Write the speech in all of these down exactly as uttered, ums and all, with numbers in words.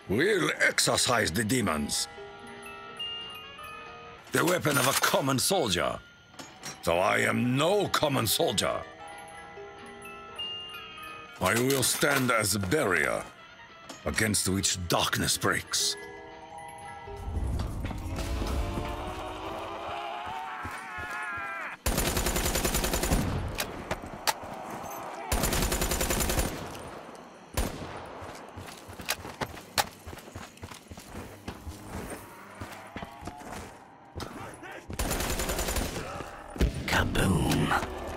We'll exorcise the demons. The weapon of a common soldier. So I am no common soldier. I will stand as a barrier against which darkness breaks. Kaboom.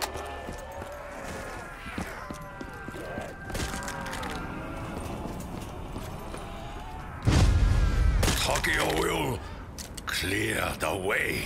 Tokyo will clear the way.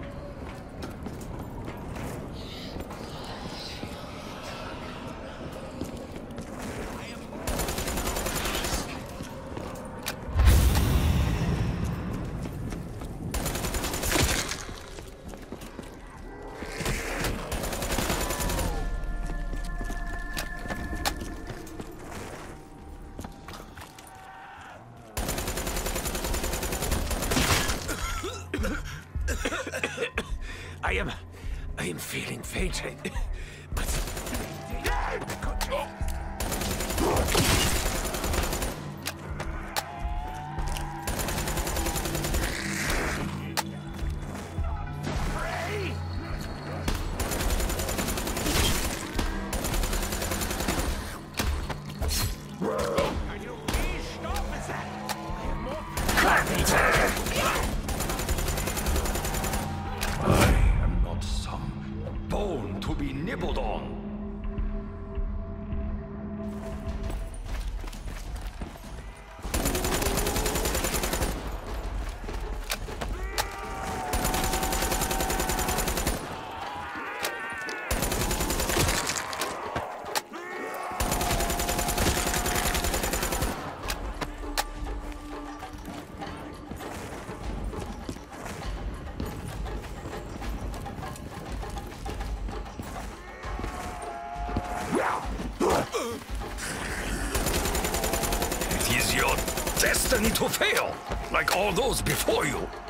I am... I am feeling faint, but... I am not some bone to be nibbled on. It is your destiny to fail, like all those before you.